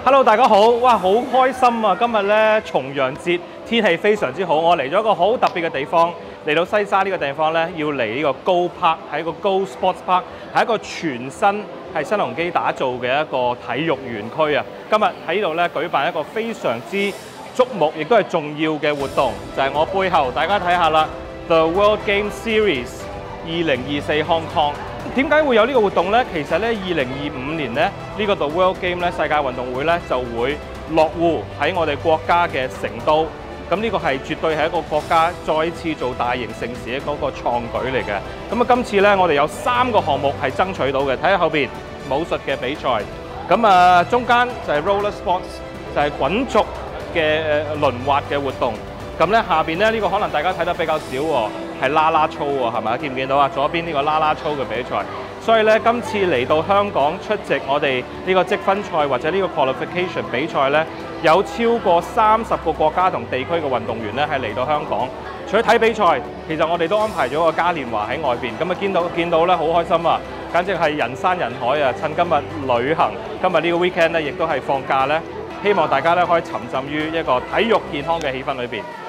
Hello， 大家好！哇，好開心啊！今日咧重陽節，天氣非常之好。我嚟咗一個好特別嘅地方，嚟到西沙呢個地方咧，要嚟呢個 Go Park， 係一個 Go Sports Park， 係一個全新係新鴻基打造嘅一個體育園區啊！今日喺呢度咧舉辦一個非常之矚目，亦都係重要嘅活動，就係我背後大家睇下啦 ，The World Game Series 2024 Hong Kong。點解會有呢個活動呢？其實咧，2025年咧，呢個 The World Game 咧世界運動會咧就會落戶喺我哋國家嘅成都。咁呢個係絕對係一個國家再次做大型盛事嘅嗰個創舉嚟嘅。咁啊，今次咧我哋有3個項目係爭取到嘅。睇下後邊武術嘅比賽，咁啊中間就係 Roller Sports， 就係滾軸嘅輪滑嘅活動。咁咧下邊咧呢個可能大家睇得比較少喎，係啦啦操喎，係咪？見唔見到啊？左邊呢個啦啦操嘅比賽，所以咧今次嚟到香港出席我哋呢個積分賽或者呢個 qualification 比賽咧，有超過30個國家同地區嘅運動員咧係嚟到香港。除咗睇比賽，其實我哋都安排咗個嘉年華喺外邊，咁啊見到咧好開心啊！簡直係人山人海啊！趁今日旅行，今日呢個 weekend 咧亦都係放假咧，希望大家咧可以沉浸於一個體育健康嘅氣氛裏邊。